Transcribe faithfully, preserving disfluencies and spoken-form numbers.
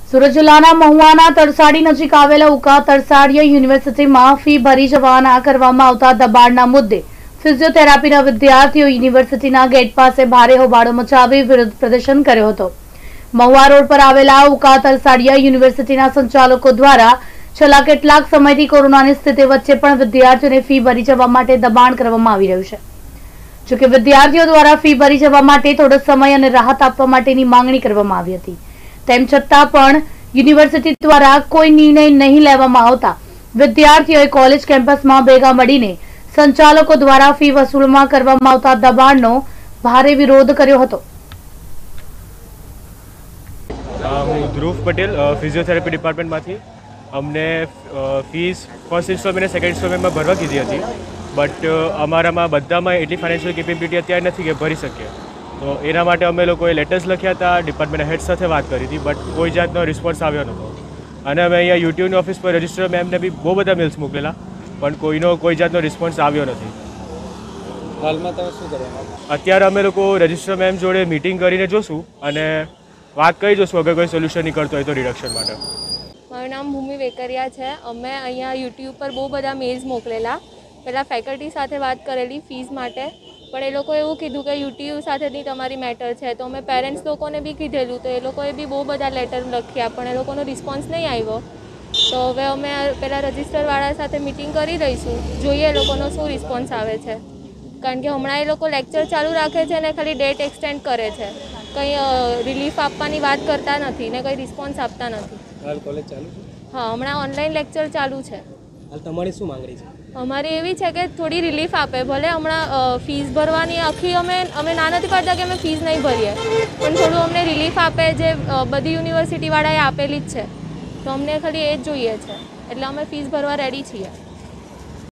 સુરત જિલ્લાના મહુવાના તરસાડી નજીક આવેલા ઉકા તરસાડીયા યુનિવર્સિટીમાં ફી ભરી જવાના કરવામાં આવતા દબાણના મુદ્દે ફિઝિયોથેરાપીના વિદ્યાર્થીઓ યુનિવર્સિટીના ગેટ પાસે ભારે હોબાળો મચાવી વિરોધ પ્રદર્શન કર્યો હતો। મહુવા રોડ પર આવેલા ઉકા તરસાડીયા યુનિવર્સિટીના સંચાલકો દ્વારા છેલ્લા કેટલાક સમયથી કોરોનાની સ્થિતિ વચ્ચે પણ વિદ્યાર્થીઓને ફી ભરી જવા માટે દબાણ કરવામાં આવી રહ્યું છે। જો કે વિદ્યાર્થીઓ દ્વારા ફી ભરી જવા માટે થોડો સમય અને રાહત આપવા માટેની માંગણી કરવામાં આવી હતી। તેમ છતાં પણ યુનિવર્સિટી દ્વારા કોઈ નિર્ણય નહીં લેવામાં આવતા વિદ્યાર્થીઓએ કોલેજ કેમ્પસમાં ભેગા મળીને સંચાલકો દ્વારા ફી વસૂલમાં કરવામાં આવતા દબાણનો ભારે વિરોધ કર્યો હતો। હું ધ્રુવ પટેલ ફિઝિયોથેરાપી ડિપાર્ટમેન્ટમાંથી અમને ફીસ ફર્સ્ટ ઇન્સ્ટોલમેન્ટ અને સેકન્ડ ઇન્સ્ટોલમેન્ટમાં ભરવા કીધી હતી, બટ અમારામાં બધામાં એટલી ફાઇનાન્શિયલ કેપેબિલિટી અત્યારે નથી કે ભરી શકીએ। તો એના માટે અમે લોકોએ લેટર્સ લખ્યા હતા, ડિપાર્ટમેન્ટ હેડ સાથે વાત કરી હતી, બટ કોઈ જાતનો રિસ્પોન્સ આવ્યો નહોતો। અને અમે અહીંયા યુટીયુની ઓફિસ પર રજિસ્ટર મેમને બી બહુ બધા મેલ્સ મોકલેલા, પણ કોઈનો કોઈ જાતનો રિસ્પોન્સ આવ્યો નથી। હાલમાં તમે શું કરવા? અત્યારે અમે લોકો રજિસ્ટર મેમ જોડે મિટિંગ કરીને જોશું અને વાત કરી જોશું, અગર કોઈ સોલ્યુશન નીકળતો હોય તો રિડક્શન માટે। મારું નામ ભૂમિ વેકરિયા છે। અમે અહીંયા યુટ્યુબ પર બહુ બધા મેલ્સ મોકલેલા, પહેલાં ફેકલ્ટી સાથે વાત કરેલી ફીસ માટે, પણ એ લોકોએ એવું કીધું કે યુટ્યુબ સાથેની તમારી મેટર છે। તો અમે પેરેન્ટ્સ લોકોને બી કીધેલું, તો એ લોકોએ બી બહુ બધા લેટર લખ્યા, પણ એ લોકોનો રિસ્પોન્સ નહીં આવ્યો। તો હવે અમે પહેલાં રજિસ્ટરવાળા સાથે મિટિંગ કરી રહીશું, જોઈએ એ લોકોનો શું રિસ્પોન્સ આવે છે, કારણ કે હમણાં એ લોકો લેક્ચર ચાલુ રાખે છે ને ખાલી ડેટ એક્સટેન્ડ કરે છે, કંઈ રિલીફ આપવાની વાત કરતા નથી ને કંઈ રિસ્પોન્સ આપતા નથી। હાલ કોલેજ ચાલુ છે? હા, હમણાં ઓનલાઈન લેક્ચર ચાલુ છે। હાલ તમારી શું માંગણી છે? અમારી એવી છે કે થોડી રિલીફ આપે, ભલે હમણાં ફીસ ભરવાની આખી અમે અમે ના નથી પાડતા કે અમે ફીસ નહીં ભરીએ, પણ થોડું અમને રિલીફ આપે, જે બધી યુનિવર્સિટીવાળાએ આપેલી જ છે, તો અમને ખાલી એ જ જોઈએ છે, એટલે અમે ફીસ ભરવા રેડી છીએ।